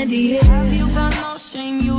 the air. Have you got no shame? You